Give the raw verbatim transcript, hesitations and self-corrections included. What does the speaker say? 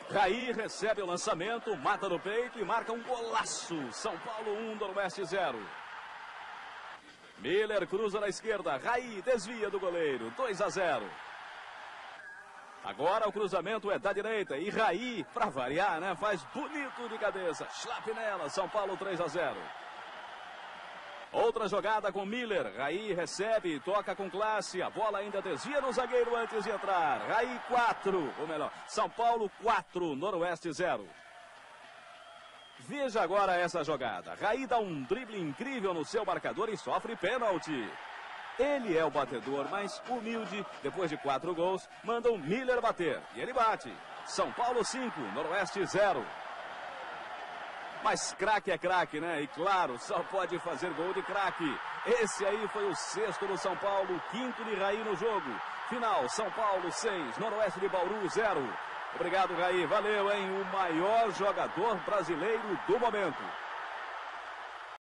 Raí recebe o lançamento, mata no peito e marca um golaço. São Paulo um, Noroeste zero. Miller cruza na esquerda, Raí desvia do goleiro, dois a zero. Agora o cruzamento é da direita e Raí, para variar, né, faz bonito de cabeça. Schlapp nela, São Paulo três a zero. Outra jogada com Miller, Raí recebe, toca com classe, a bola ainda desvia no zagueiro antes de entrar. Raí quatro, ou melhor, São Paulo quatro, Noroeste zero. Veja agora essa jogada. Raí dá um drible incrível no seu marcador e sofre pênalti. Ele é o batedor mais humilde. Depois de quatro gols, manda o Miller bater. E ele bate. São Paulo cinco, Noroeste zero. Mas craque é craque, né? E claro, só pode fazer gol de craque. Esse aí foi o sexto do São Paulo, quinto de Raí no jogo. Final, São Paulo seis, Noroeste de Bauru zero. Obrigado, Raí. Valeu, hein? O maior jogador brasileiro do momento.